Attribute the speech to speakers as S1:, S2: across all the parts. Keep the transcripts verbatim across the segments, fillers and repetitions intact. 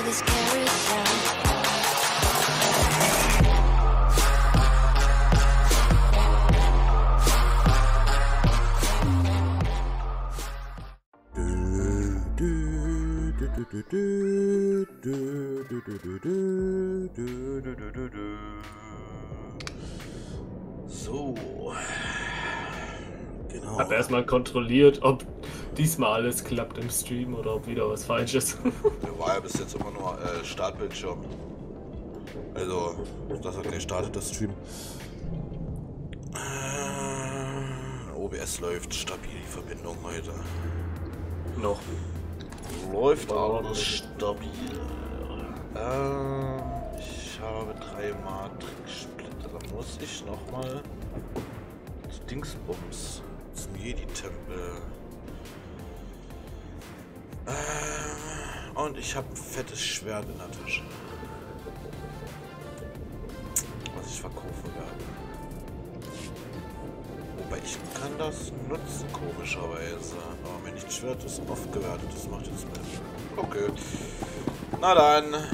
S1: this carousel.
S2: So. Genau.
S3: Ich habe erstmal kontrollilt, ob diesmal alles klappt im Stream oder ob wieder was falsch ist.
S2: Der war ja bis jetzt immer nur äh, Startbildschirm. Also, das hat gleich startet, das Stream. Äh, O B S läuft stabil, die Verbindung heute.
S3: Noch.
S2: Läuft aber stabil. Ähm, ich habe drei Matrix-Splitter. Da muss ich nochmal zu Dingsbums, zum Jedi-Tempel. Äh, und ich habe ein fettes Schwert in der Tasche. Was ich verkaufen werde. Wobei ich kann das nutzen, komischerweise. Aber wenn nicht Schwert ist oft gewertet, das macht jetzt mit. Okay. Na dann. Gehen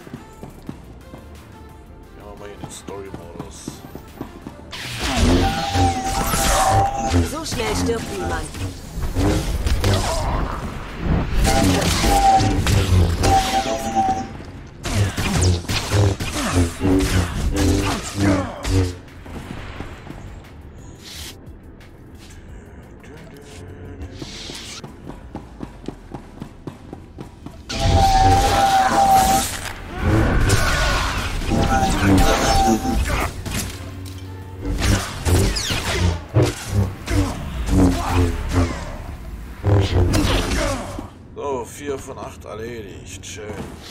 S2: wir mal in den Story-Modus.
S4: So schnell stirbt niemand.
S2: So, vier von acht erledigt. Schön.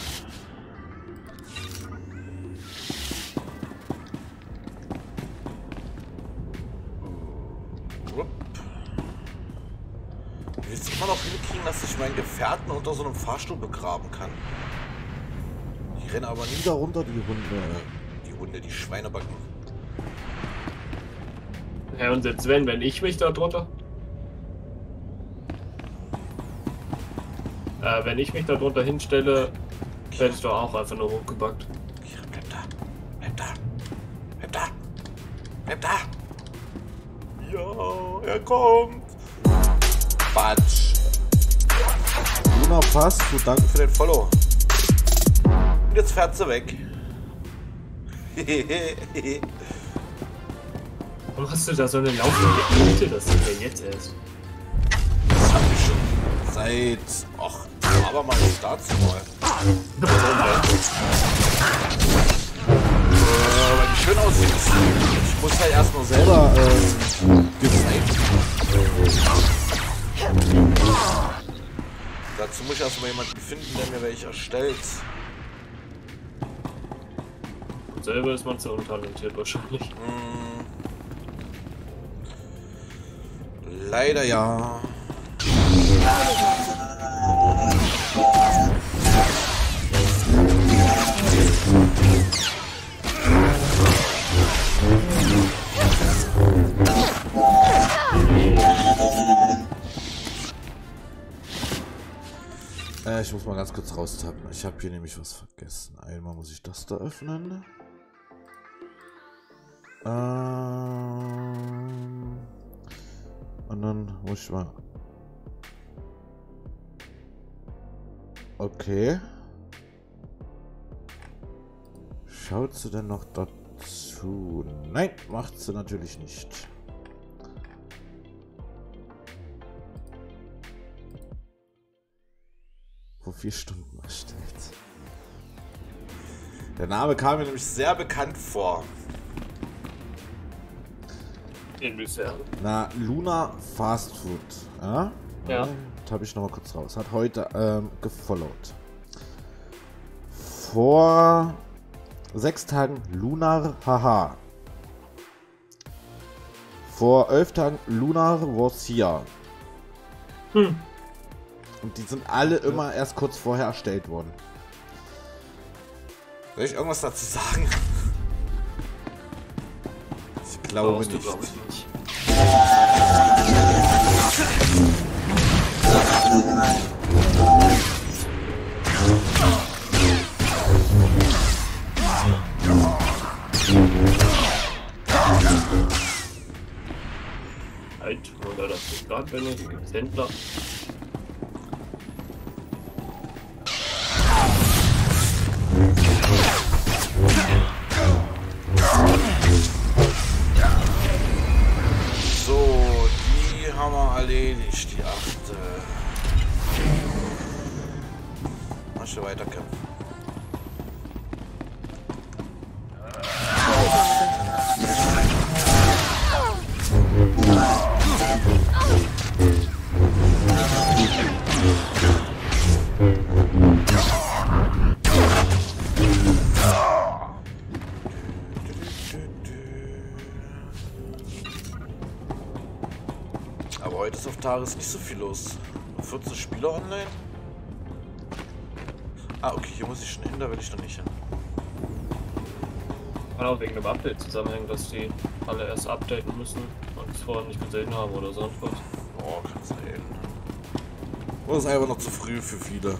S2: Upp. Ich will es immer noch hinkriegen, dass ich meinen Gefährten unter so einem Fahrstuhl begraben kann. Die rennen aber nie darunter, die Hunde. Die Hunde, die Schweinebacken.
S3: Ja, und selbst wenn, wenn ich mich da drunter... Äh, wenn ich mich da drunter hinstelle, werde ich doch auch einfach nur hochgebackt.
S2: Kira, bleib da. Bleib da. Bleib da. Bleib da. Ja, er kommt. Batsch. Luna, passt. Du, danke für den Follow. Und jetzt fährt sie weg.
S3: Warum hast du da so eine laufende Elite? Das sind wir jetzt erst.
S2: Das hab ich schon seit... Ach, aber mal dazu mal. Äh, weil die schön aussieht. Ich muss halt erst mal selber äh, designen. Dazu muss ich erst mal jemanden finden, der mir welche erstellt.
S3: Und selber ist man zu untalentiert wahrscheinlich.
S2: Mm. Leider ja. Äh, ich muss mal ganz kurz raustappen. Ich habe hier nämlich was vergessen. Einmal muss ich das da öffnen. Ähm Und dann muss ich mal... Okay. Schaut sie denn noch dazu? Nein, macht sie natürlich nicht. Vor vier Stunden erstellt. Der Name kam mir nämlich sehr bekannt vor.
S3: Inwiefern?
S2: Na, Luna Fast Food. Ja?
S3: Ja.
S2: Das habe ich noch mal kurz raus. Hat heute ähm, gefollowt. Vor sechs Tagen Lunar Haha. Vor elf Tagen Lunar was hier.
S3: Hm.
S2: Und die sind alle immer erst kurz vorher erstellt worden. Soll ich irgendwas dazu sagen? Ich glaube
S3: Brauchst du,
S2: nicht.
S3: glaub ich, nicht. gerade bin ich, gibt es Händler.
S2: So, die haben wir erledigt, die achte. Mach weiter kämpfen. Aber heute ist auf Tages nicht so viel los. vierzehn Spieler online? Ah, okay, hier muss ich schon hin, da will ich noch nicht hin.
S3: Kann auch wegen dem Update zusammenhängen, dass die alle erst updaten müssen und es vorher nicht gesehen haben oder sonst was.
S2: Oh, kann sein. Oder ist einfach noch zu früh für viele.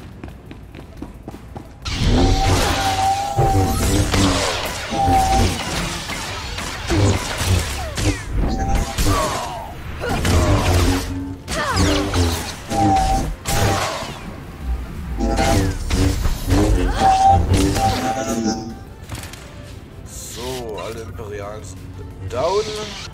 S2: So, alle Imperialen sind down.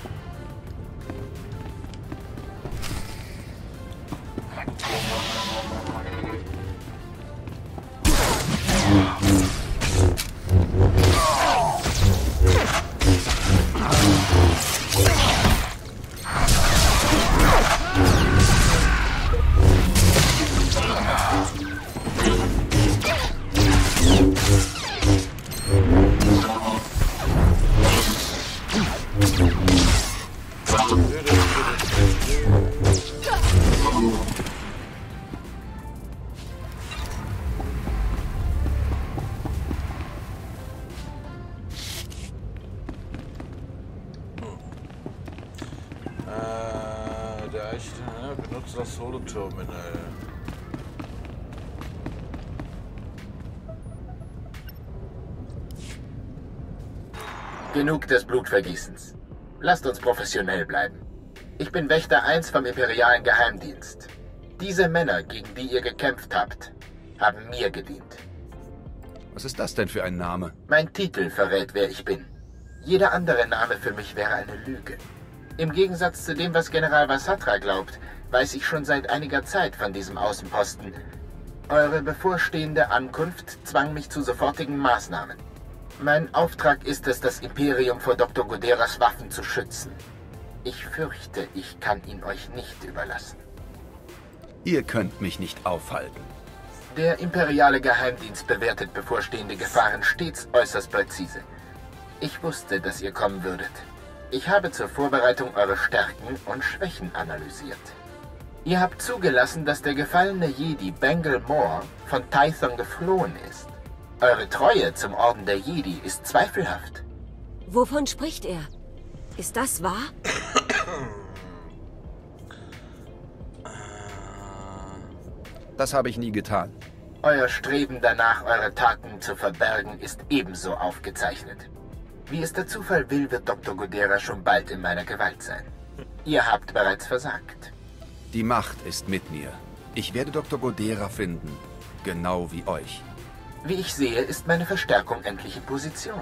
S2: Benutze das Holo-Terminal.
S5: Genug des Blutvergießens. Lasst uns professionell bleiben. Ich bin Wächter eins vom Imperialen Geheimdienst. Diese Männer, gegen die ihr gekämpft habt, haben mir gedient.
S6: Was ist das denn für ein Name?
S5: Mein Titel verrät, wer ich bin. Jeder andere Name für mich wäre eine Lüge. Im Gegensatz zu dem, was General Vasatra glaubt, weiß ich schon seit einiger Zeit von diesem Außenposten. Eure bevorstehende Ankunft zwang mich zu sofortigen Maßnahmen. Mein Auftrag ist es, das Imperium vor Doktor Goderas Waffen zu schützen. Ich fürchte, ich kann ihn euch nicht überlassen.
S6: Ihr könnt mich nicht aufhalten.
S5: Der imperiale Geheimdienst bewertet bevorstehende Gefahren stets äußerst präzise. Ich wusste, dass ihr kommen würdet. Ich habe zur Vorbereitung eure Stärken und Schwächen analysiert. Ihr habt zugelassen, dass der gefallene Jedi Bengal Moore von Tython geflohen ist. Eure Treue zum Orden der Jedi ist zweifelhaft.
S4: Wovon spricht er? Ist das wahr?
S6: Das habe ich nie getan.
S5: Euer Streben danach, eure Taten zu verbergen, ist ebenso aufgezeichnet. Wie es der Zufall will, wird Doktor Godera schon bald in meiner Gewalt sein. Ihr habt bereits versagt.
S6: Die Macht ist mit mir. Ich werde Doktor Godera finden. Genau wie euch.
S5: Wie ich sehe, ist meine Verstärkung endlich in Position.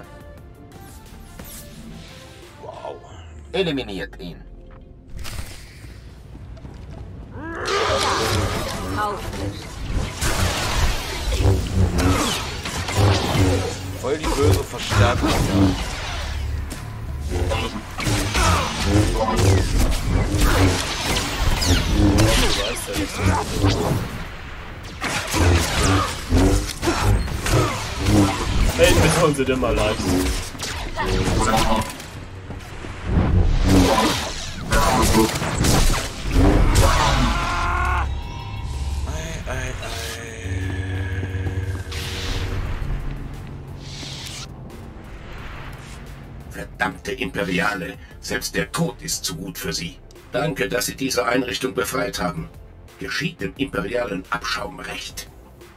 S2: Wow.
S5: Eliminiert ihn.
S4: Aufrecht.
S2: Voll die böse Verstärkung.
S3: Hey, wir holen sie dir mal leid.
S2: Ei, ei, ei.
S7: Verdammte Imperiale, selbst der Tod ist zu gut für sie. Danke, dass Sie diese Einrichtung befreit haben. Geschieht dem imperialen Abschaum recht.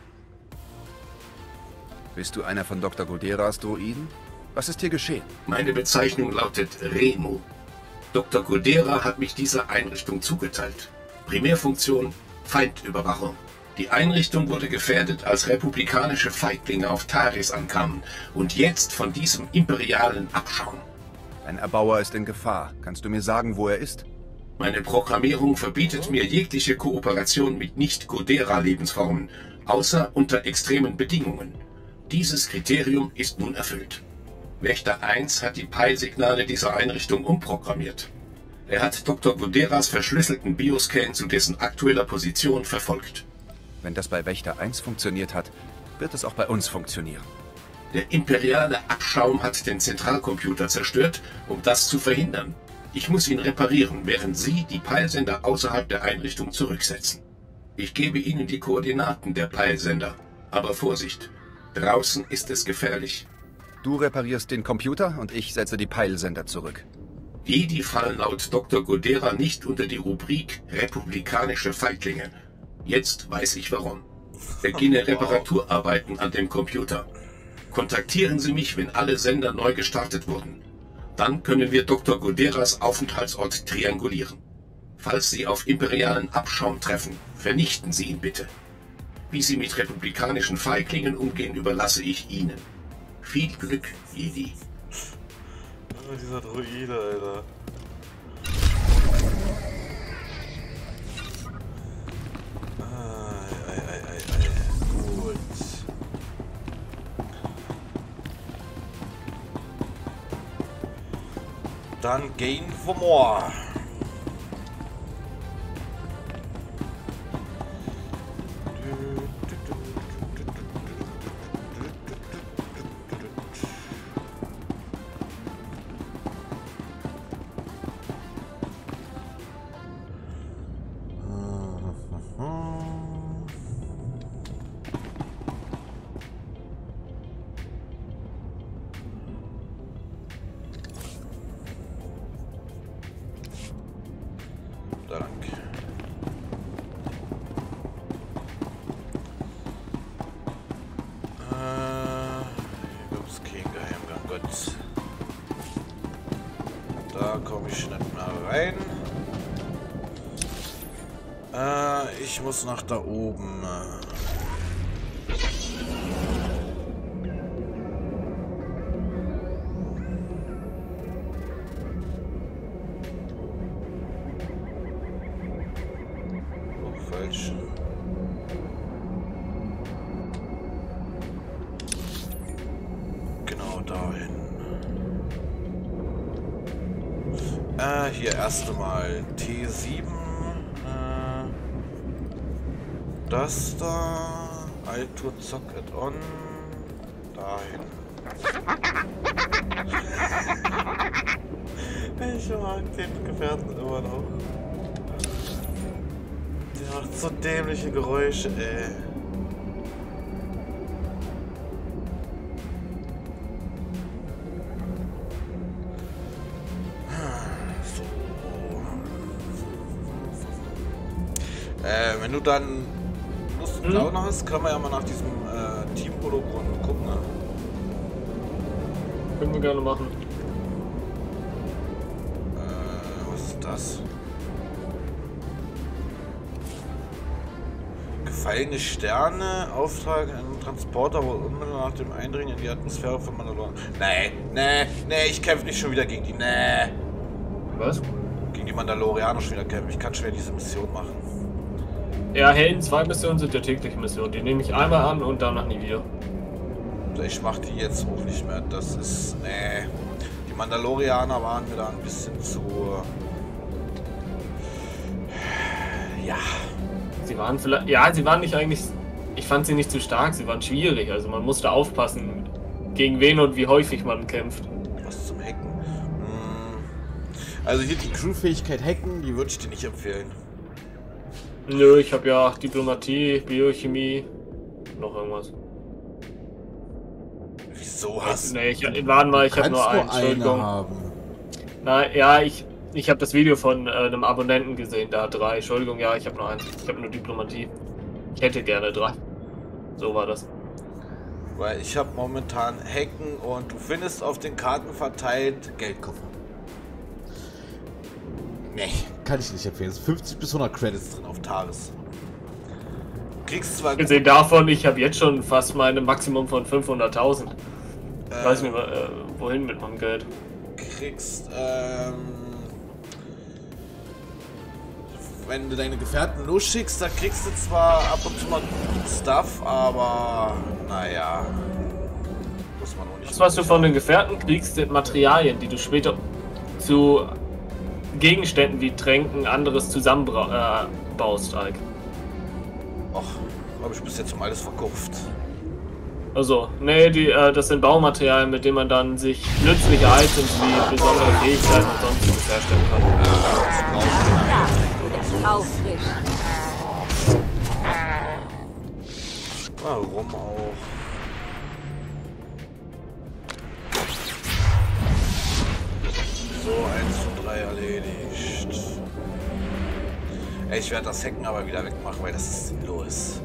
S6: Bist du einer von Doktor Goderas Droiden? Was ist hier geschehen?
S7: Meine Bezeichnung lautet Remu. Doktor Godera hat mich diese Einrichtung zugeteilt. Primärfunktion: Feindüberwachung. Die Einrichtung wurde gefährdet, als republikanische Feiglinge auf Taris ankamen und jetzt von diesem Imperialen abschauen.
S6: Ein Erbauer ist in Gefahr. Kannst du mir sagen, wo er ist?
S7: Meine Programmierung verbietet mir jegliche Kooperation mit Nicht-Godera-Lebensformen, außer unter extremen Bedingungen. Dieses Kriterium ist nun erfüllt. Wächter eins hat die Peilsignale dieser Einrichtung umprogrammiert. Er hat Doktor Goderas verschlüsselten Bioscan zu dessen aktueller Position verfolgt.
S6: Wenn das bei Wächter eins funktioniert hat, wird es auch bei uns funktionieren.
S7: Der imperiale Abschaum hat den Zentralcomputer zerstört, um das zu verhindern. Ich muss ihn reparieren, während Sie die Peilsender außerhalb der Einrichtung zurücksetzen. Ich gebe Ihnen die Koordinaten der Peilsender. Aber Vorsicht, draußen ist es gefährlich.
S6: Du reparierst den Computer und ich setze die Peilsender zurück.
S7: Die fallen laut Doktor Godera nicht unter die Rubrik republikanische Feiglinge. Jetzt weiß ich warum. Beginne Reparaturarbeiten an dem Computer. Kontaktieren Sie mich, wenn alle Sender neu gestartet wurden. Dann können wir Doktor Goderas Aufenthaltsort triangulieren. Falls Sie auf imperialen Abschaum treffen, vernichten Sie ihn bitte. Wie Sie mit republikanischen Feiglingen umgehen, überlasse ich Ihnen. Viel Glück, Jedi.
S2: Oh, dieser Droide, Alter. Ei, ei, ei, ei, ei. Gut. Dann gehen wir more. Da komme ich nicht mehr rein. Äh, ich muss nach da oben. Oh, falsch. Genau dahin. Äh, hier erst einmal T sieben. Äh, das da. Alto Zock Add-on. Dahin. Ich mag den Gefährten immer noch. Der macht so dämliche Geräusche, ey. Äh, wenn du dann Lust und Laune hast, kann man ja mal nach diesem äh, Team-Hologramm gucken. Ne?
S3: Können wir gerne machen.
S2: Äh, was ist das? Gefallene Sterne, Auftrag, ein Transporter wohl unmittelbar nach dem Eindringen in die Atmosphäre von Mandalore. Nee, nee, nee, ich kämpfe nicht schon wieder gegen die. Nee.
S3: Was?
S2: Gegen die Mandalorianer schon wieder kämpfen. Ich kann schwer diese Mission machen.
S3: Ja, Helden zwei Missionen sind ja tägliche Missionen. Die nehme ich einmal an und danach nie wieder.
S2: Ich mache die jetzt auch nicht mehr. Das ist. Nee. Die Mandalorianer waren mir da ein bisschen zu. Ja.
S3: Sie waren vielleicht. Ja, sie waren nicht eigentlich. Ich fand sie nicht zu stark, sie waren schwierig. Also man musste aufpassen, gegen wen und wie häufig man kämpft.
S2: Was zum Hacken? Also hier die Crewfähigkeit Hacken, die würde ich dir nicht empfehlen.
S3: Nö, ich habe ja Diplomatie, Biochemie, noch irgendwas.
S2: Wieso hast du?
S3: Nee, ich, warte mal, ich habe nur einen. Entschuldigung.
S2: Haben.
S3: Na ja, ich, ich habe das Video von äh, einem Abonnenten gesehen, der hat drei. Entschuldigung, ja, ich habe nur eins. Ich habe nur Diplomatie. Ich hätte gerne drei. So war das.
S2: Weil ich habe momentan Hacken und du findest auf den Karten verteilt Geldkoffer. Nee, kann ich nicht empfehlen. Es sind fünfzig bis hundert Credits drin auf Tages. Kriegst zwar...
S3: Gesehen davon, ich habe jetzt schon fast meine Maximum von fünfhunderttausend. Ich
S2: äh,
S3: weiß nicht mehr, äh, wohin mit meinem Geld.
S2: Kriegst, ähm... wenn du deine Gefährten losschickst, da kriegst du zwar ab und zu mal Stuff, aber naja. Muss man auch nicht.
S3: Das, was du von den Gefährten kriegst, sind Materialien, die du später zu Gegenständen wie Tränken anderes zusammenbaust, äh, Ike.
S2: Ach, habe ich bis jetzt um alles verkauft.
S3: Also, nee, die, äh, das sind Baumaterialien, mit denen man dann sich nützliche Items wie besondere Fähigkeiten und sonstiges herstellen kann.
S4: Aufrisch.
S2: Warum auch? So, eins von drei erledigt. Ey, ich werde das Hacken aber wieder wegmachen, weil das ist sinnlos.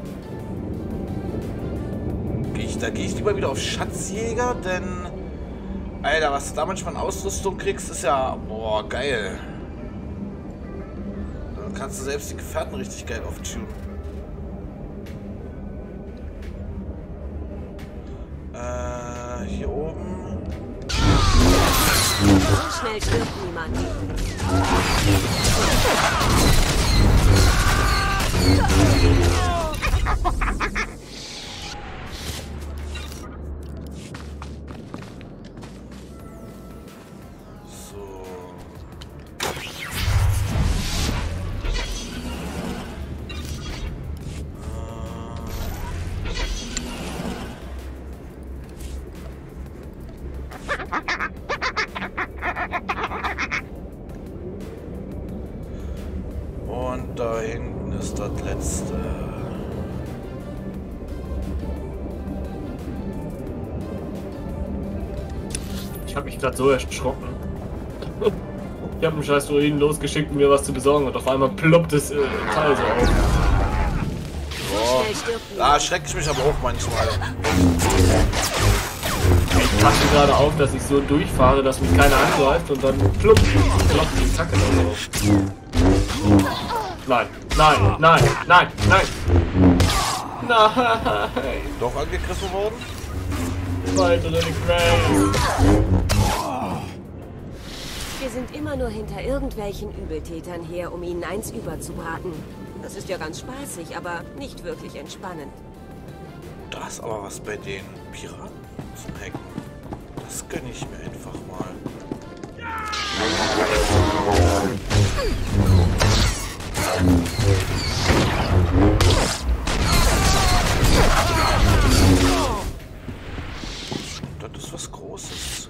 S2: Geh ich, da gehe ich lieber wieder auf Schatzjäger, denn... Alter, was du da manchmal an Ausrüstung kriegst, ist ja... Boah, geil. Da kannst du selbst die Gefährten richtig geil auftunen. Äh, hier oben...
S4: So schnell stirbt niemand.
S2: Und da hinten ist das letzte.
S3: Ich habe mich gerade so erschrocken. Ich habe einen scheiß Druiden losgeschickt, um mir was zu besorgen und auf einmal ploppt das äh, Teil so auf.
S2: Oh, da erschrecke ich mich aber auch manchmal.
S3: Ich passe gerade auf, dass ich so durchfahre, dass mich keiner angreift und dann ploppt ploppt die Kacke da auf. Nein, nein, nein, nein, nein. Nein.
S2: Doch angegriffen worden?
S3: Weitere Grace.
S4: Wir sind immer nur hinter irgendwelchen Übeltätern her, um ihnen eins überzubraten. Das ist ja ganz spaßig, aber nicht wirklich entspannend.
S2: Da ist aber was bei den Piraten zum Hacken. Das gönne ich mir einfach mal. Das ist was Großes.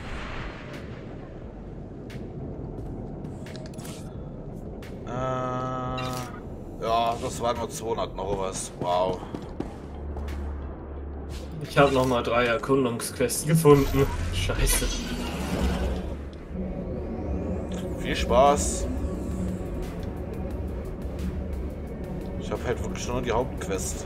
S2: Äh, ja, das waren nur zweihundert noch was. Wow.
S3: Ich habe noch mal drei Erkundungsquests gefunden. Scheiße.
S2: Viel Spaß. Ich habe halt wirklich nur die Hauptquest.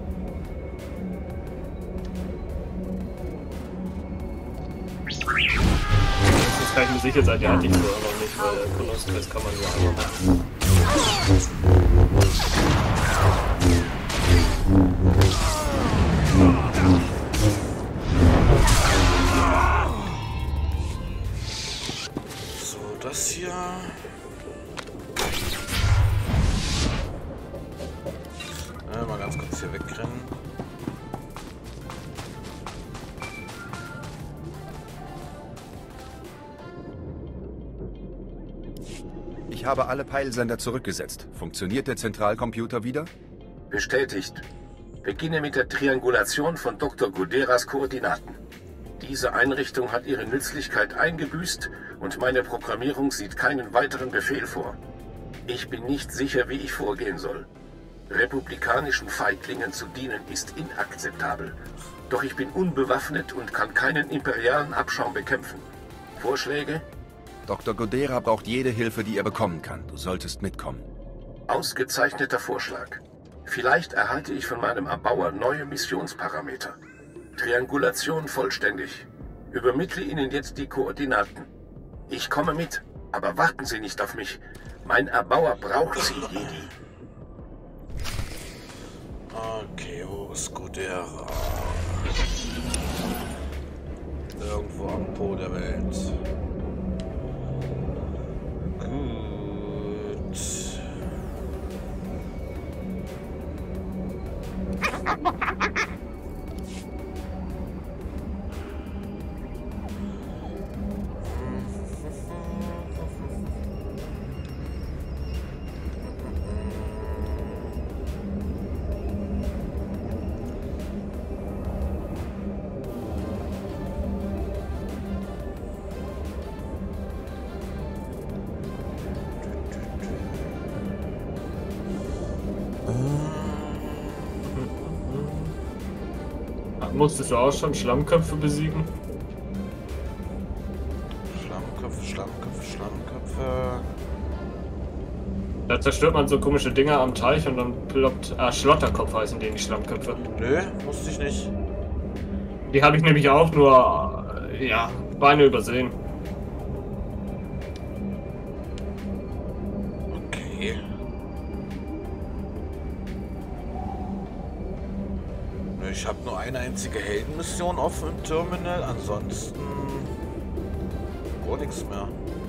S3: Das kann ich mir sicher sein, die hatte ich vorher noch nicht, weil Erkundungsquest kann man nur einmal machen.
S2: So, das hier. Ja, mal ganz kurz hier wegrennen.
S6: Ich habe alle Peilsender zurückgesetzt. Funktioniert der Zentralcomputer wieder?
S7: Bestätigt. Beginne mit der Triangulation von Doktor Goderas Koordinaten. Diese Einrichtung hat ihre Nützlichkeit eingebüßt und meine Programmierung sieht keinen weiteren Befehl vor. Ich bin nicht sicher, wie ich vorgehen soll. Republikanischen Feiglingen zu dienen ist inakzeptabel. Doch ich bin unbewaffnet und kann keinen imperialen Abschaum bekämpfen. Vorschläge?
S6: Doktor Godera braucht jede Hilfe, die er bekommen kann. Du solltest mitkommen.
S7: Ausgezeichneter Vorschlag. Vielleicht erhalte ich von meinem Erbauer neue Missionsparameter. Triangulation vollständig. Übermittle Ihnen jetzt die Koordinaten. Ich komme mit, aber warten Sie nicht auf mich. Mein Erbauer braucht sie, Jedi.
S2: Okay, wo ist Godera? Irgendwo am Po der Welt. Gut.
S3: Musstest du auch schon Schlammköpfe besiegen?
S2: Schlammköpfe, Schlammköpfe, Schlammköpfe.
S3: Da zerstört man so komische Dinger am Teich und dann ploppt... Ah, Schlotterkopf heißen die, nicht Schlammköpfe.
S2: Nö, musste ich nicht.
S3: Die habe ich nämlich auch nur... äh, ja, Beine übersehen.
S2: Okay. Nö, ich habe nur eine einzige Heldenmission offen im Terminal, ansonsten gar nichts mehr.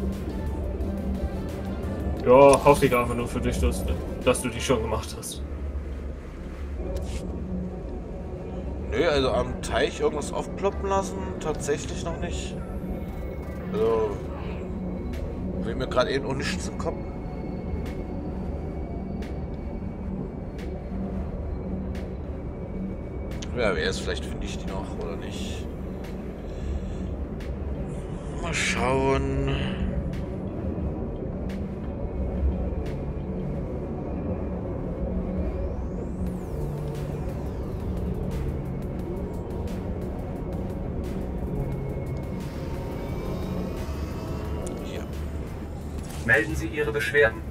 S3: Ja, hoffe ich einfach nur für dich, dass, dass du die schon gemacht hast.
S2: Nö, also am Teich irgendwas aufploppen lassen, tatsächlich noch nicht. Also, will mir gerade eben auch nichts im Kopf. Ja, wer ist, vielleicht finde ich die noch oder nicht. Mal schauen. Hier.
S8: Melden Sie Ihre Beschwerden.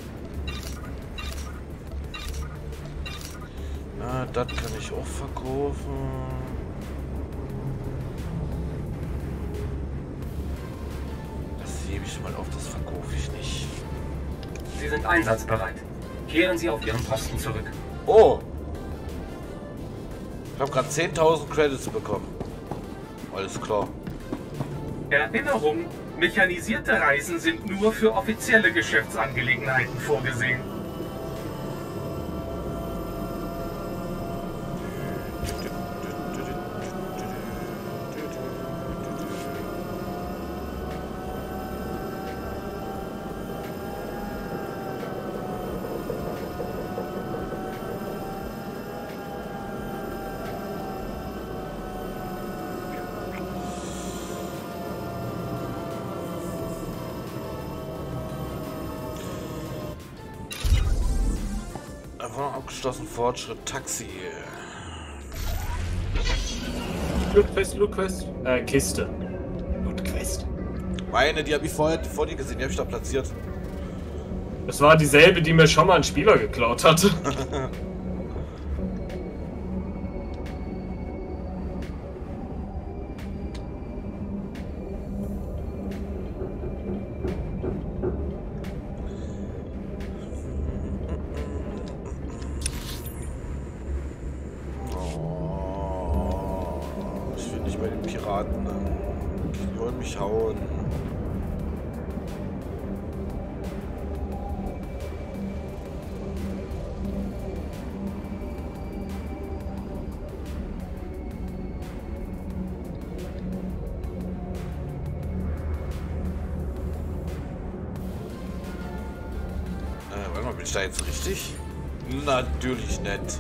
S2: Ah, das kann ich auch verkaufen. Das hebe ich mal auf, das verkaufe ich nicht.
S8: Sie sind einsatzbereit. Kehren Sie auf Ihren Posten zurück.
S2: Oh! Ich habe gerade zehntausend Credits bekommen. Alles klar.
S8: Erinnerung, mechanisierte Reisen sind nur für offizielle Geschäftsangelegenheiten vorgesehen.
S2: Abgeschlossen, Fortschritt, Taxi.
S3: Lootquest, Lootquest. Äh, Kiste. Lootquest.
S2: Meine, die habe ich vorher vor dir gesehen, die habe ich da platziert.
S3: Das war dieselbe, die mir schon mal ein Spieler geklaut hatte.
S2: Die wollen mich hauen. Äh, warte mal, bin ich da jetzt richtig? Natürlich nicht.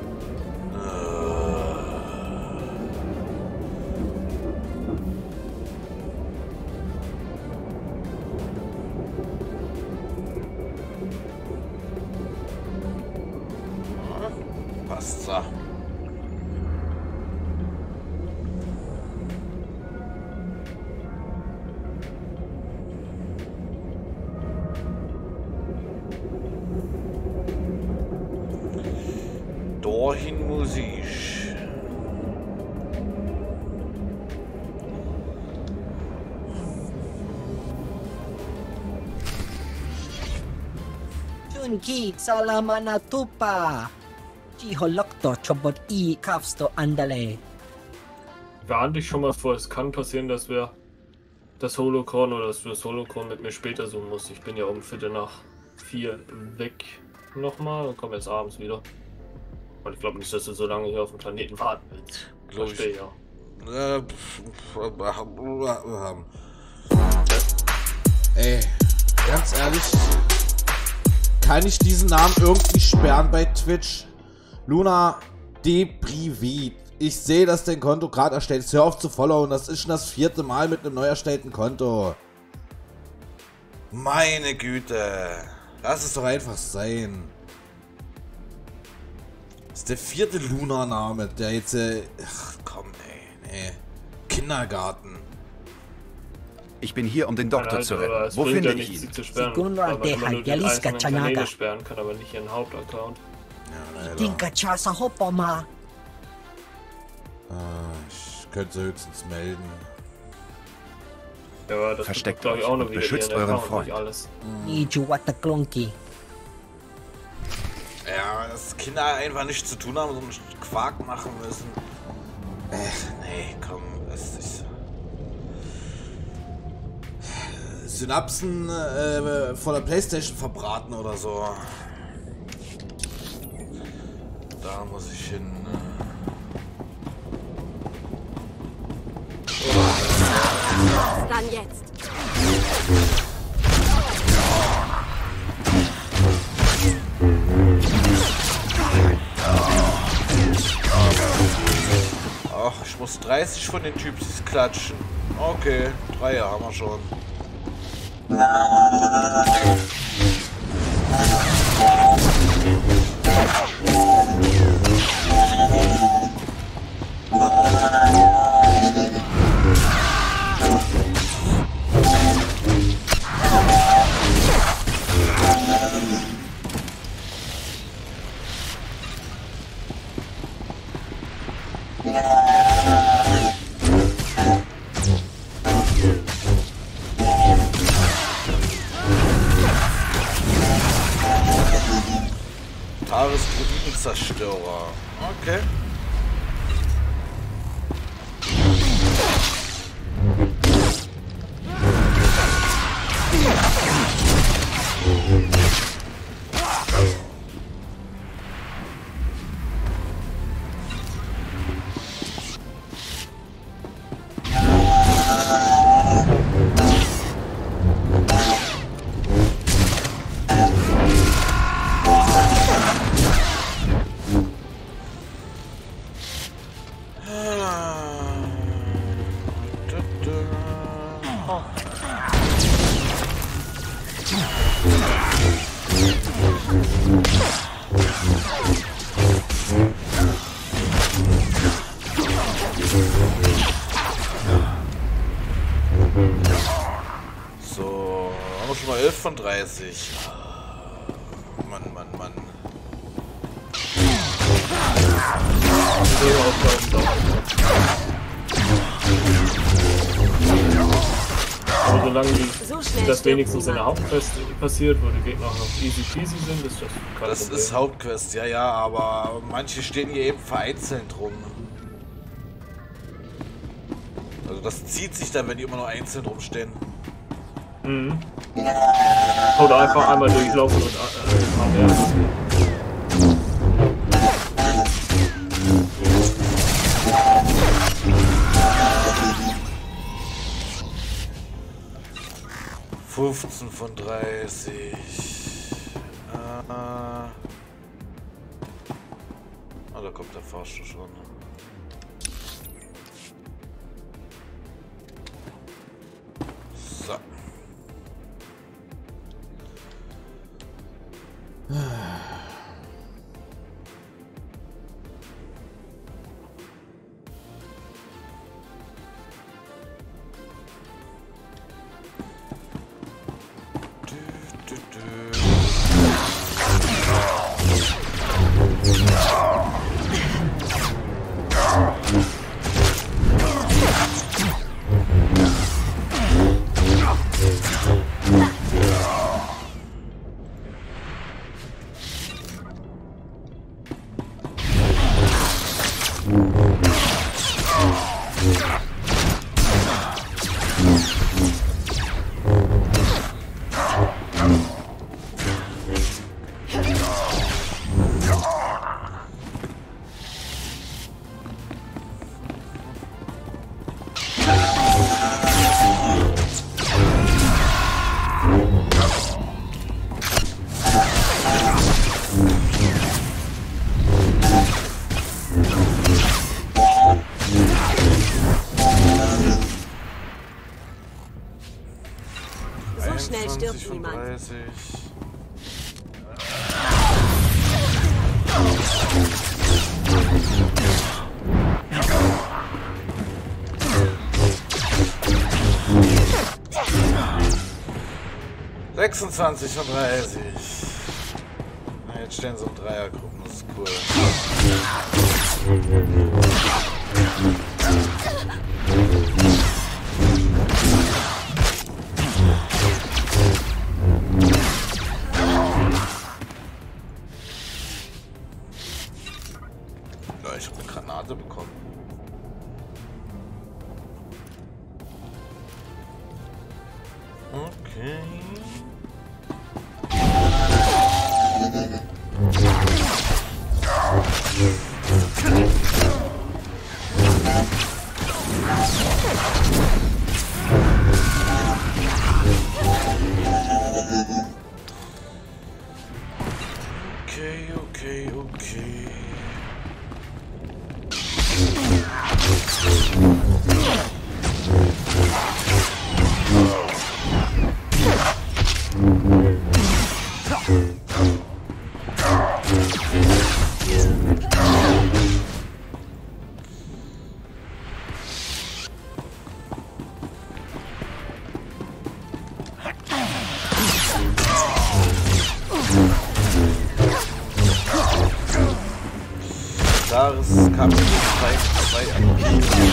S2: Passt so. Dahin muss ich.
S9: Kunki, salamat na tupa. Jiholokto chobot I kafsto andale.
S3: Warnte ich schon mal vor, es kann passieren, dass wir das Holocron oder dass du das Holocron mit mir später suchen musst. Ich bin ja um Viertel nach vier weg nochmal und komme jetzt abends wieder. Und ich glaube nicht, dass du so lange hier auf dem Planeten warten willst.
S2: Glaub
S3: Verstehe,
S2: ich.
S3: ja.
S2: Äh, Ey, ganz ehrlich, kann ich diesen Namen irgendwie sperren bei Twitch? Luna Deprivi. Ich sehe, dass dein Konto gerade erstellt ist. Hör auf zu followen. Das ist schon das vierte Mal mit einem neu erstellten Konto. Meine Güte. Lass es doch einfach sein. Das ist der vierte Luna-Name, der jetzt... Äh, ach komm, ey. Nee. Kindergarten.
S6: Ich bin hier, um den Doktor
S3: Nein,
S6: zu
S3: also,
S6: retten.
S3: es
S6: Wo
S3: bringt
S6: finde
S3: ja
S6: ich
S3: nichts,
S6: ihn?
S3: sie zu sperren.
S9: Siguro
S3: Weil man
S9: de
S3: immer nur die
S9: Hayalis
S3: einzelnen
S9: Kachanaga.
S3: Kanäle sperren kann, aber nicht ihren Hauptaccount.
S2: Ja, leider.
S9: Tinka cha sa hopo ma.
S2: Ah, ich könnte höchstens melden.
S3: Ja, aber das
S6: Versteckt
S3: glaube ich
S6: euch
S3: auch noch
S6: und
S3: wieder
S6: beschützt
S3: ihren
S6: euren
S3: Account,
S6: Freund.
S3: nicht alles.
S9: Ni juwata klonki.
S2: Ja, dass Kinder einfach nichts zu tun haben und so einen Quark machen müssen. Ach, nee, komm, es ist... Synapsen äh, vor der Playstation verbraten oder so. Da muss ich hin.
S4: Dann jetzt.
S2: Ach, ich muss dreißig von den Typsis klatschen. Okay, drei haben wir schon. Taris Druidenzerstörer. Okay. So, haben wir schon mal elf von dreißig. Mann, Mann, Mann.
S3: Aber solange die,
S4: So schnell
S3: das
S4: stirbt
S3: wenigstens in der
S4: niemand.
S3: Hauptquest passiert, wo die Gegner auch noch easy peasy sind, ist das kein
S2: Das
S3: Problem.
S2: ist Hauptquest, ja, ja, aber manche stehen hier eben vereinzelt rum. Also das zieht sich dann, wenn die immer nur einzeln rumstehen.
S3: Mhm. Oder einfach einmal durchlaufen und äh, äh,
S2: fünfzehn von dreißig. Äh, ah, da kommt der Fahrstuhl schon. So. stirbt
S4: stirbt
S2: niemand.
S4: dreißig. sechsundzwanzig von dreißig. Na, jetzt stehen so Dreiergruppen, das ist cool. Ja, ich habe eine Granate bekommen. Okay. Okay, okay, okay. Klares Kampf zeigt zwei Aktivitäten.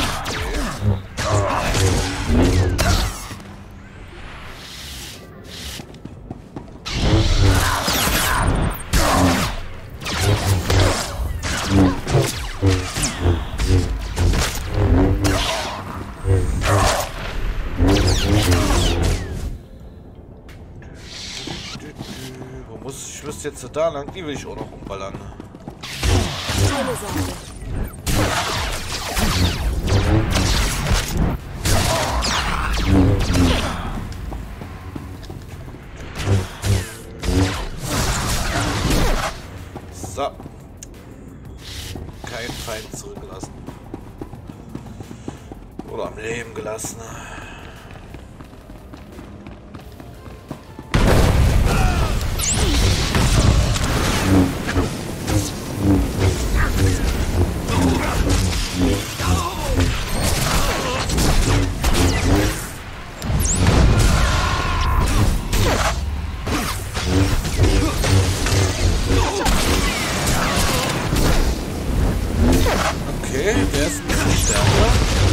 S4: Wo muss ich? Ich müsste jetzt da lang, die will ich auch noch umballern. Keine Sorge.
S5: So. Kein Feind zurückgelassen. Oder am Leben gelassen. Okay, der ist ein bisschen stärker.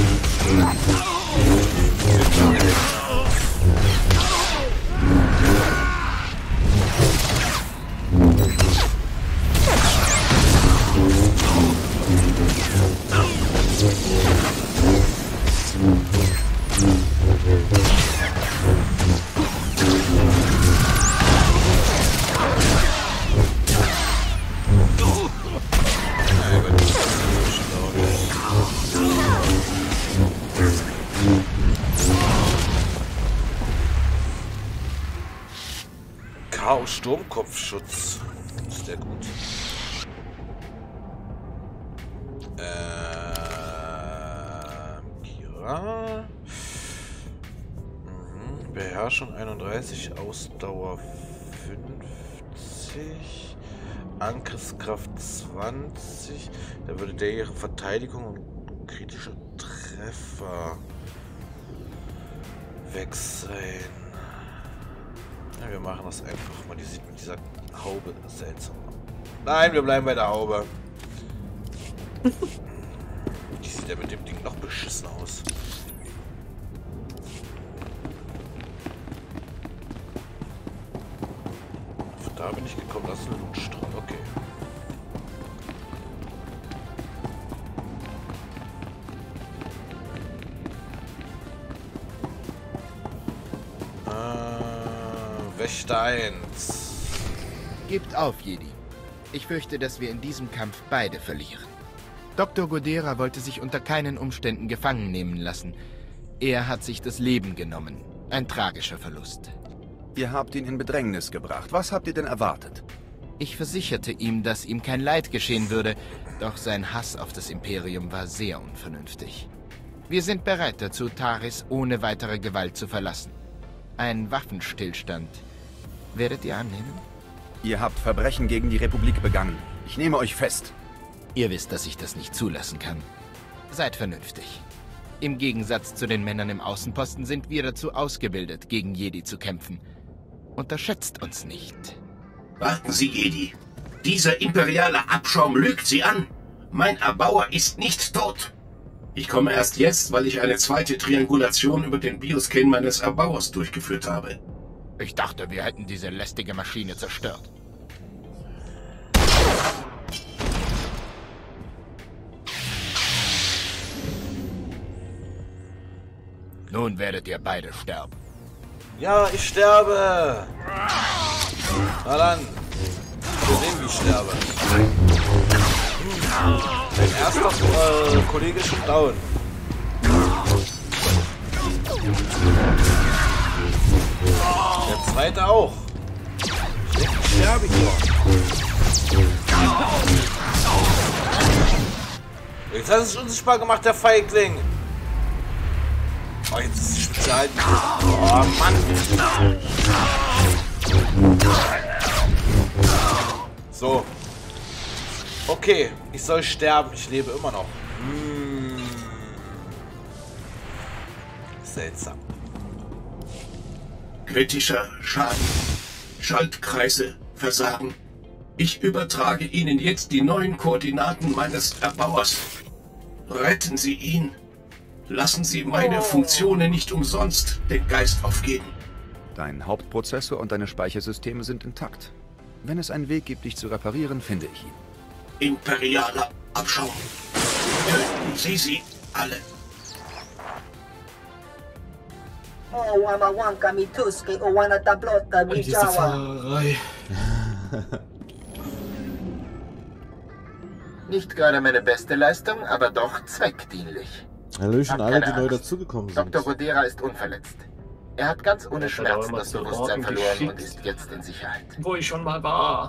S5: Chaos Sturmkopfschutz. Ist der gut? Ähm, Kira. Mhm. Beherrschung einunddreißig, Ausdauer fünfzig, Angriffskraft zwanzig. Da würde der ihre Verteidigung und kritische Treffer weg sein. Ja, wir machen das einfach mal. Die sieht mit dieser Haube seltsam aus. Nein, wir bleiben bei der Haube. Die sieht ja mit dem Ding noch beschissen aus. Von da bin ich gekommen. Das ist ein Lootstrahl. Okay. Wächter eins. Gebt auf, Jedi. Ich fürchte, dass wir in diesem Kampf beide verlieren. Doktor Godera wollte sich unter keinen Umständen gefangen nehmen lassen. Er hat sich das Leben genommen. Ein tragischer Verlust.
S6: Ihr habt ihn in Bedrängnis gebracht. Was habt ihr denn erwartet?
S5: Ich versicherte ihm, dass ihm kein Leid geschehen würde, doch sein Hass auf das Imperium war sehr unvernünftig. Wir sind bereit dazu, Taris ohne weitere Gewalt zu verlassen. Ein Waffenstillstand. Werdet ihr annehmen?
S6: Ihr habt Verbrechen gegen die Republik begangen. Ich nehme euch fest.
S5: Ihr wisst, dass ich das nicht zulassen kann. Seid vernünftig. Im Gegensatz zu den Männern im Außenposten sind wir dazu ausgebildet, gegen Jedi zu kämpfen. Unterschätzt uns nicht.
S7: Warten Sie, Jedi. Dieser imperiale Abschaum lügt Sie an. Mein Erbauer ist nicht tot. Ich komme erst jetzt, weil ich eine zweite Triangulation über den Bioscan meines Erbauers durchgeführt habe.
S5: Ich dachte, wir hätten diese lästige Maschine zerstört. Nun werdet ihr beide sterben.
S2: Ja, ich sterbe. Na dann. Wir sehen, wie ich sterbe. Mein erster äh, Kollege ist schon down. Der zweite auch. Ich denke, ich sterbe hier. Jetzt hat es unsichtbar gemacht, der Feigling. Oh, jetzt ist die Spezial... Oh, Mann. So. Okay, ich soll sterben. Ich lebe immer noch. Hm. Seltsam.
S7: Kritischer Schaden. Schaltkreise versagen. Ich übertrage Ihnen jetzt die neuen Koordinaten meines Erbauers. Retten Sie ihn. Lassen Sie meine oh. Funktionen nicht umsonst den Geist aufgeben.
S6: Dein Hauptprozessor und deine Speichersysteme sind intakt. Wenn es einen Weg gibt, dich zu reparieren, finde ich ihn.
S7: Imperialer Abschaum. Töten Sie sie alle.
S3: Diese Fahrerei.
S5: Nicht gerade meine beste Leistung, aber doch zweckdienlich.
S2: Erlösen alle, die neu dazugekommen sind.
S5: Doktor Godera ist unverletzt. Er hat ganz ohne
S3: Das hat
S5: Schmerzen
S3: aber
S5: das
S3: zu
S5: Bewusstsein
S3: Orten
S5: verloren
S3: geschickt.
S5: und ist jetzt in Sicherheit.
S3: Wo ich schon mal war.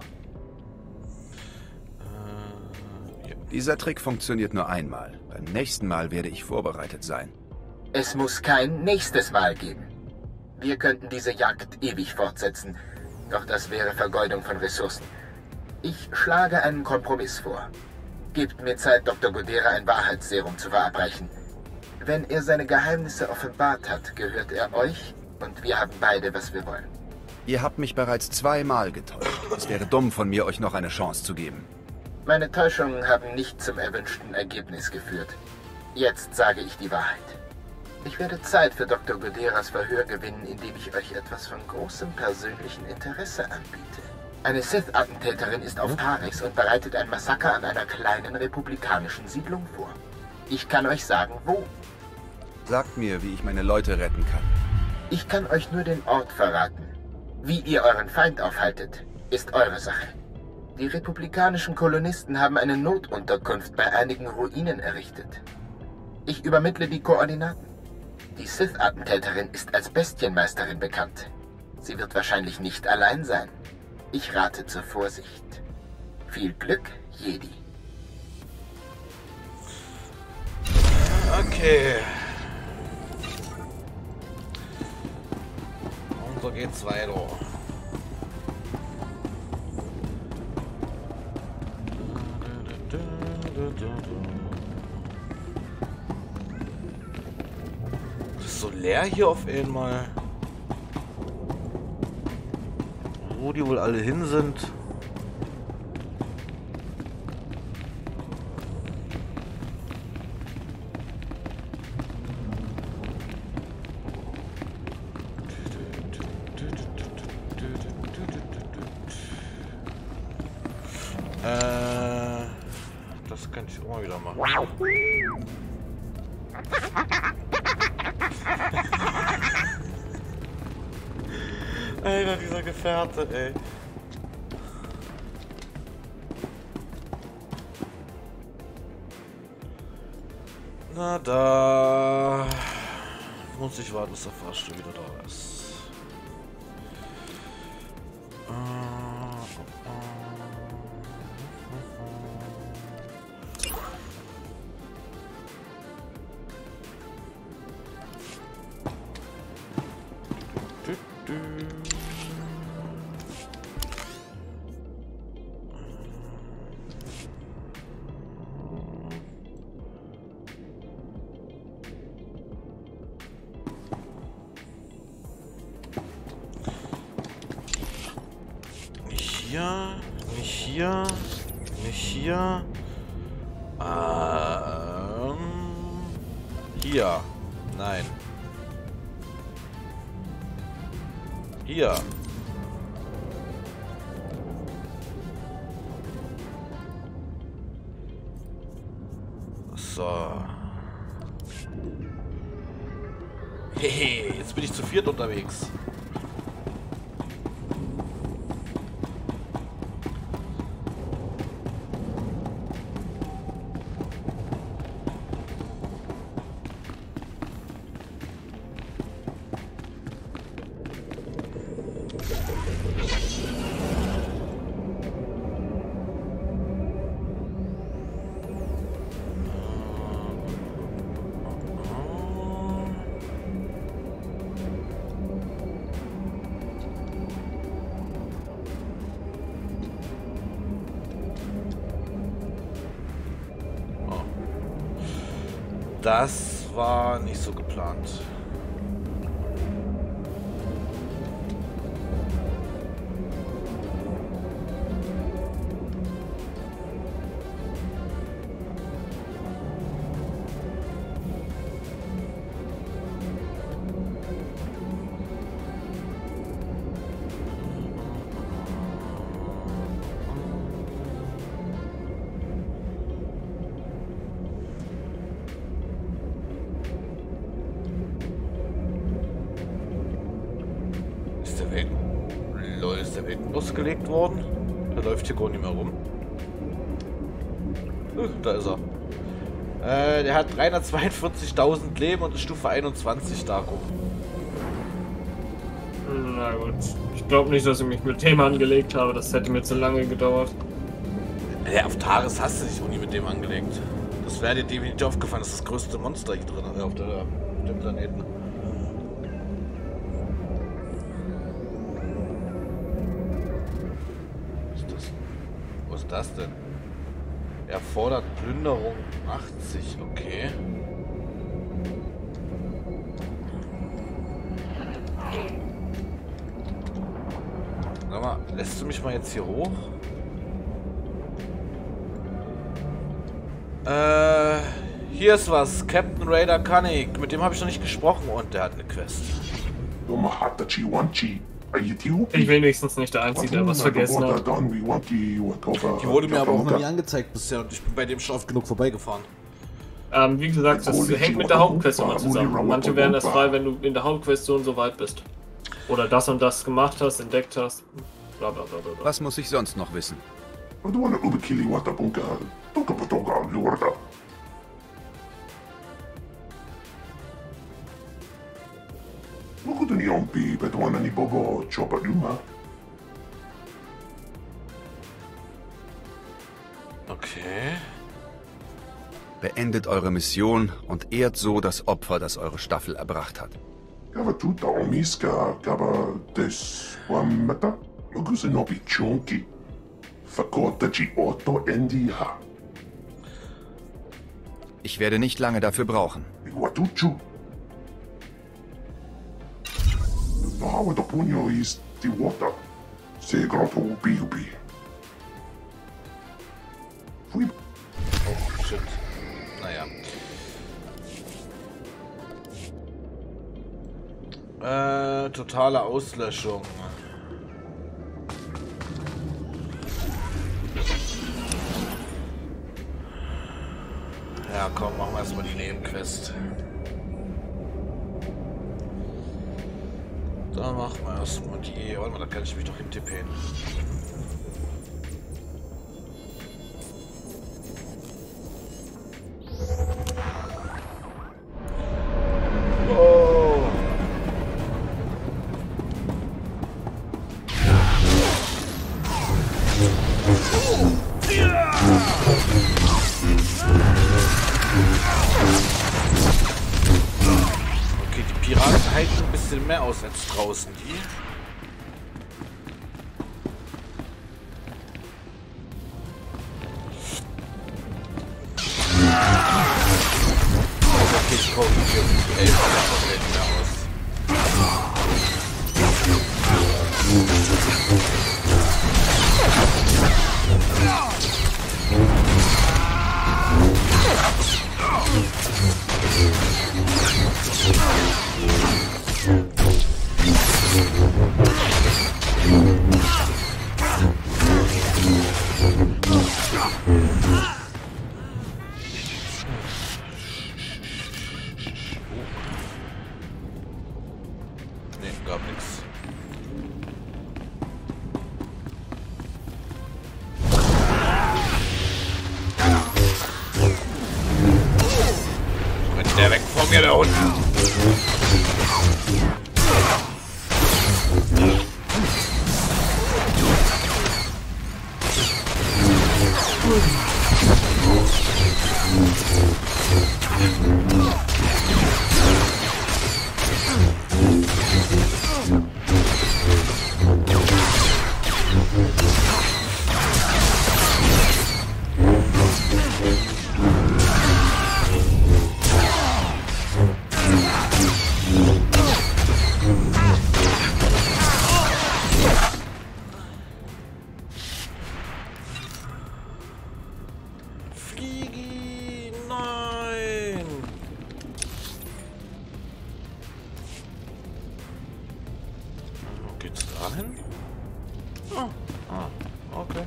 S6: Dieser Trick funktioniert nur einmal. Beim nächsten Mal werde ich vorbereitet sein.
S5: Es muss kein nächstes Mal geben. Wir könnten diese Jagd ewig fortsetzen, doch das wäre Vergeudung von Ressourcen. Ich schlage einen Kompromiss vor. Gebt mir Zeit, Doktor Godera ein Wahrheitsserum zu verabreichen. Wenn er seine Geheimnisse offenbart hat, gehört er euch und wir haben beide, was wir wollen.
S6: Ihr habt mich bereits zweimal getäuscht. Es wäre dumm von mir, euch noch eine Chance zu geben.
S5: Meine Täuschungen haben nicht zum erwünschten Ergebnis geführt. Jetzt sage ich die Wahrheit. Ich werde Zeit für Doktor Goderas Verhör gewinnen, indem ich euch etwas von großem persönlichen Interesse anbiete. Eine Sith-Attentäterin ist auf Tarex und bereitet ein Massaker an einer kleinen republikanischen Siedlung vor. Ich kann euch sagen, wo.
S6: Sagt mir, wie ich meine Leute retten kann.
S5: Ich kann euch nur den Ort verraten. Wie ihr euren Feind aufhaltet, ist eure Sache. Die republikanischen Kolonisten haben eine Notunterkunft bei einigen Ruinen errichtet. Ich übermittle die Koordinaten. Die Sith-Attentäterin ist als Bestienmeisterin bekannt. Sie wird wahrscheinlich nicht allein sein. Ich rate zur Vorsicht. Viel Glück, Jedi.
S2: Okay. Und so geht's weiter. Das ist so leer hier auf einmal. Wo die wohl alle hin sind. Äh, das kann ich auch mal wieder machen. Alter, dieser Gefährte, ey. Na da muss ich warten, bis der Fahrstuhl wieder da ist. hier, nicht hier, nicht hier. Ähm, hier. Nein. Hier. So. Hehe, jetzt bin ich zu viert unterwegs. Das war nicht so geplant. Ist der Weg losgelegt worden? Der läuft hier gar nicht mehr rum. Uh, da ist er. Äh, der hat dreihundertzweiundvierzigtausend Leben und ist Stufe einundzwanzig Darko.
S3: Na gut. Ich glaube nicht, dass ich mich mit dem angelegt habe. Das hätte mir zu lange gedauert.
S2: Ja, auf Taris hast du dich auch nie mit dem angelegt. Das wäre dir definitiv aufgefallen. Das ist das größte Monster hier drin auf, der, auf dem Planeten. Was ist das denn? Er fordert Plünderung achtzig, okay. Sag mal, lässt du mich mal jetzt hier hoch? Äh, hier ist was. Captain Raider Koenig. Mit dem habe ich noch nicht gesprochen und der hat eine Quest.
S3: Ich bin wenigstens nicht der Einzige, der was vergessen hat.
S2: Die wurde mir aber auch noch nie angezeigt bisher und ich bin bei dem schon oft genug vorbeigefahren.
S3: Ähm, wie gesagt, das hängt mit der Hauptquest immer zusammen. Manche werden das frei, wenn du in der Hauptquest so und so weit bist. Oder das und das gemacht hast, entdeckt hast. Bla bla bla bla.
S6: Was muss ich sonst noch wissen?
S2: Okay.
S6: Beendet eure Mission und ehrt so das Opfer, das eure Staffel erbracht hat. Ich werde nicht lange dafür brauchen.
S2: Oh, shit. Naja. Äh, totale Auslöschung. Ja, komm, machen wir erstmal die Nebenquest. Da machen wir erstmal die. Warte mal, da kann ich mich doch hintippen. Oh. Okay, die Piraten halten ein bisschen mehr aus als draußen, die. Okay, ich komme hier die elf mehr aus. Der weg von mir, der Hund.
S10: Fliegi! Nein! Wo geht's dahin? Oh, ah, okay.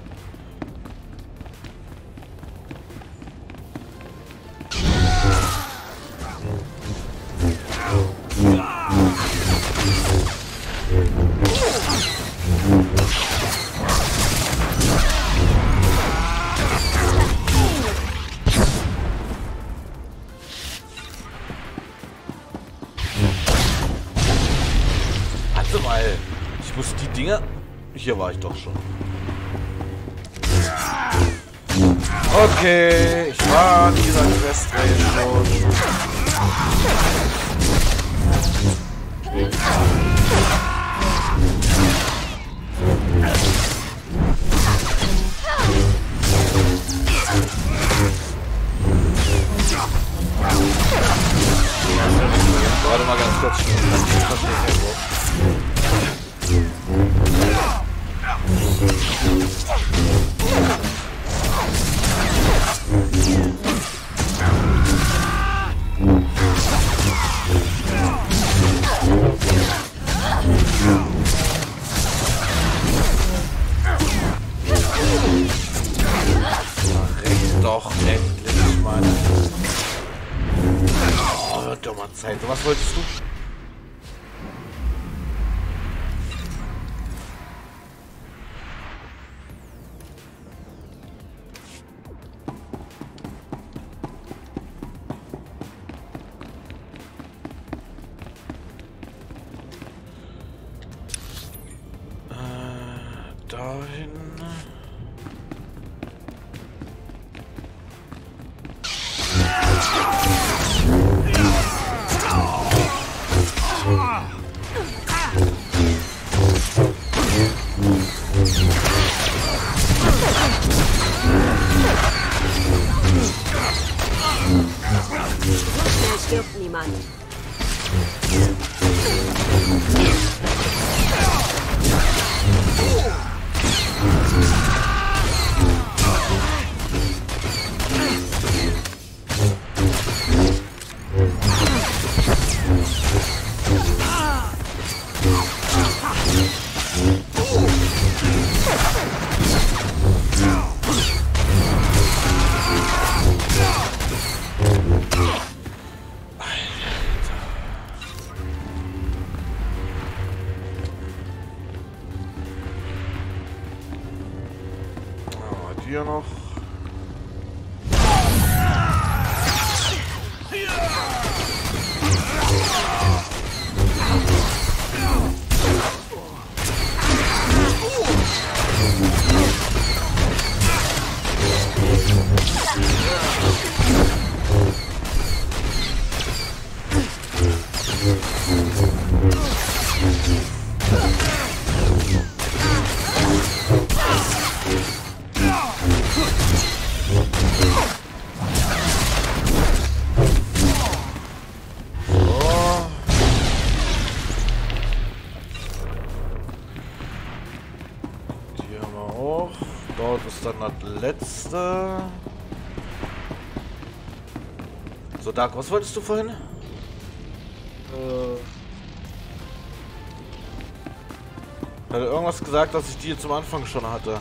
S10: Warte mal, ich muss die Dinger... Hier war ich doch schon. Okay, ich war an dieser Questreihe schon. Warte mal ganz kurz. Doch, endlich, Mann. Oh, wird doch mal Zeit. Was wolltest du? Äh, dahin.
S4: Schnell stirbt niemand. Hier noch. Dort ist dann das letzte. So, Dark, was wolltest du vorhin? Äh. Hat er irgendwas gesagt, dass ich die zum Anfang schon hatte?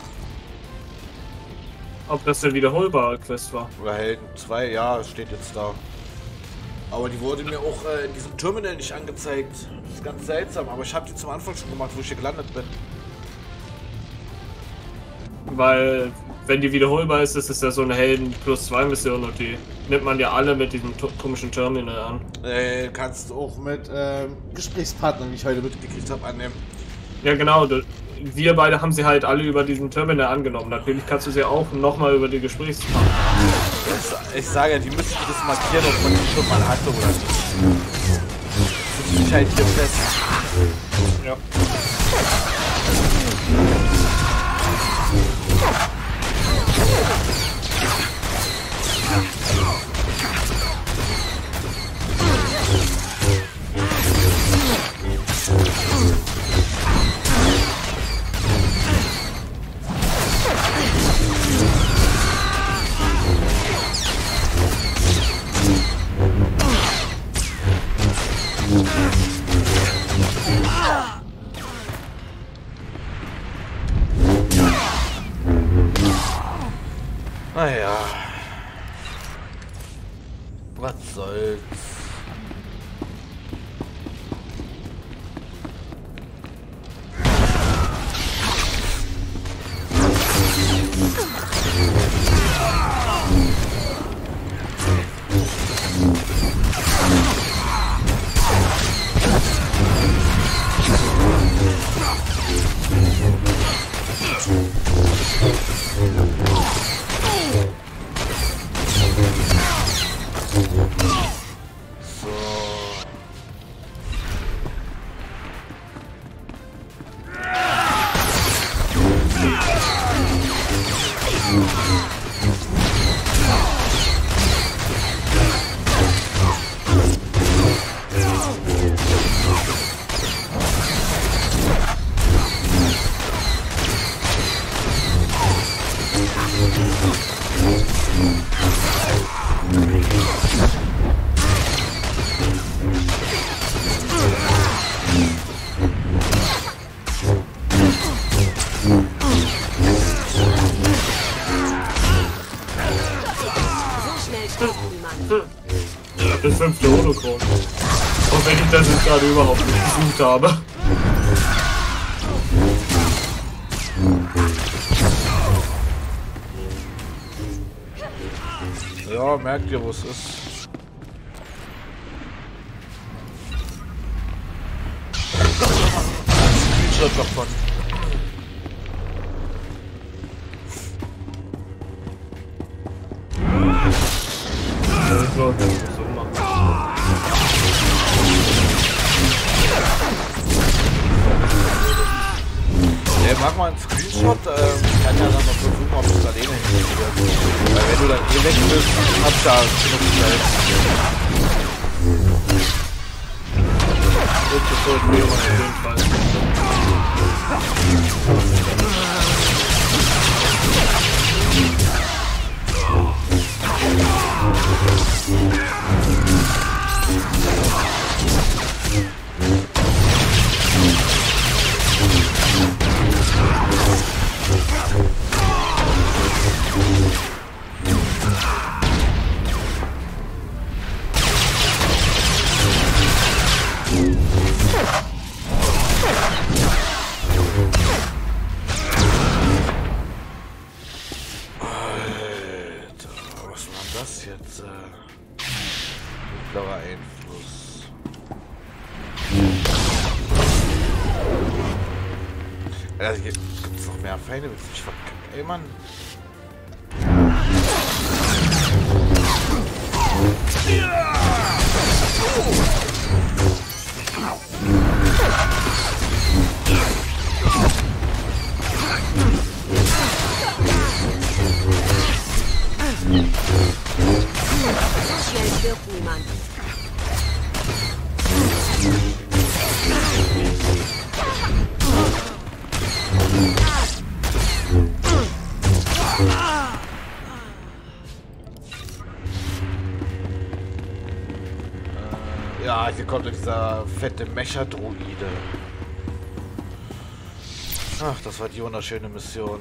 S3: Ob das der wiederholbare Quest war?
S10: Oder Helden zwei, ja, steht jetzt da. Aber die wurde mir auch äh, in diesem Terminal nicht angezeigt. Das ist ganz seltsam, aber ich habe die zum Anfang schon gemacht, wo ich hier gelandet bin.
S3: Weil, wenn die wiederholbar ist, ist es ja so eine Helden plus zwei Mission und die nimmt man ja alle mit diesem komischen Terminal an.
S2: Äh, kannst du auch mit ähm, Gesprächspartnern, die ich heute mitgekriegt habe, annehmen.
S3: Ja, genau. Wir beide haben sie halt alle über diesen Terminal angenommen. Natürlich kannst du sie auch nochmal über die Gesprächspartner.
S10: Ich sage ja, die müssen das markieren, ob man die schon mal hatte oder nicht. Das ist halt hier fest.
S3: Ja.
S10: Naja. Was soll's. Das fünfte Holocron. Und wenn ich das jetzt gerade überhaupt nicht gesucht habe. Ja, merkt ihr, wo es ist. Screenshot davon.
S3: So, das ist so machen.
S10: Der mag mal einen Screenshot, ähm, ich kann ja dann noch versuchen, ob es alleine hinkriege. Weil wenn du dann eh weg bist, hast du ja genug Zeit.
S3: Und das sollten wir auf jeden Fall.
S10: Jetzt äh, mittlerer Einfluss. Also hier gibt es noch mehr Feinde, willst du mich verkacken, ey Mann?
S4: Schnell stirbt niemand.
S10: Äh, ja, hier kommt dieser fette Mecha-Druide. Ach, das war die wunderschöne Mission.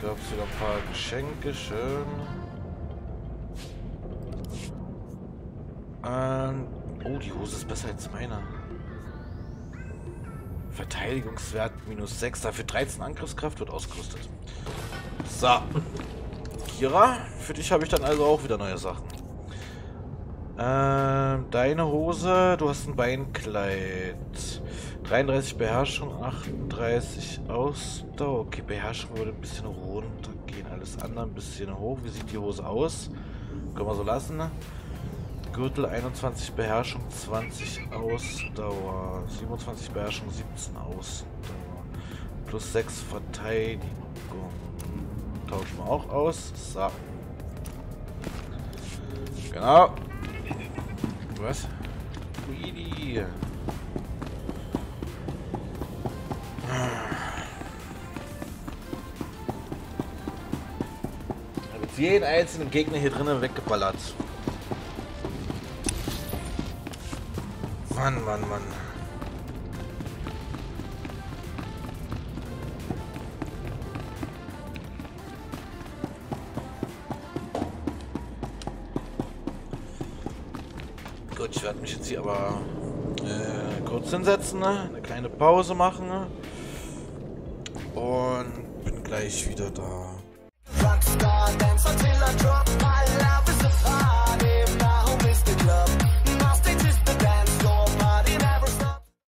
S10: gab es wieder ein paar Geschenke, schön. Ähm, oh, die Hose ist besser als meine. Verteidigungswert minus sechs, dafür dreizehn Angriffskraft wird ausgerüstet. So. Kira, für dich habe ich dann also auch wieder neue Sachen. Ähm, deine Hose, du hast ein Beinkleid. dreiunddreißig Beherrschung, achtunddreißig Ausdauer. Okay, Beherrschung würde ein bisschen runtergehen, alles andere ein bisschen hoch. Wie sieht die Hose aus? Können wir so lassen, ne? Gürtel einundzwanzig Beherrschung, zwanzig Ausdauer, siebenundzwanzig Beherrschung, siebzehn Ausdauer, plus sechs Verteidigung. Tauschen wir auch aus. So. Genau. Was? Greedy. Ich habe jetzt jeden einzelnen Gegner hier drinnen weggeballert. Mann, Mann, Mann. Gut, ich werde mich jetzt hier aber äh, kurz hinsetzen, ne? Eine kleine Pause machen, ne? Und bin gleich wieder da. Rockstar, dance until I drop.